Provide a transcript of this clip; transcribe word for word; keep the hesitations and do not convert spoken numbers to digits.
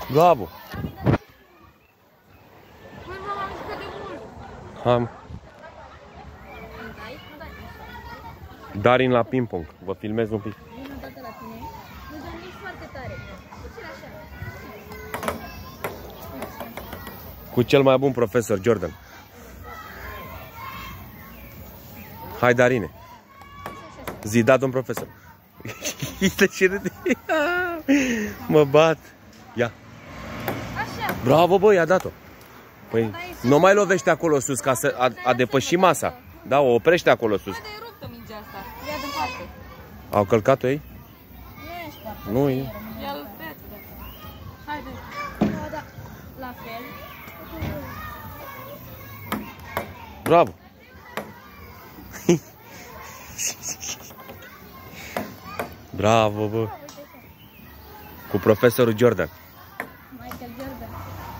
Bravo! Am. Darin la ping-pong. Vă filmez un pic. Cu cel mai bun profesor, Jordan. Hai, Darine. Zi, da, domn profesor. Mă bat. Ia. Bravo, băi, a dat-o. Păi, nu mai lovește acolo sus ca să a, a depăși masa. Da, o oprește acolo sus. Au călcat-o ei? Nu e. Bravo! Bravo, bă! Cu profesorul Jordan. Michael Jordan.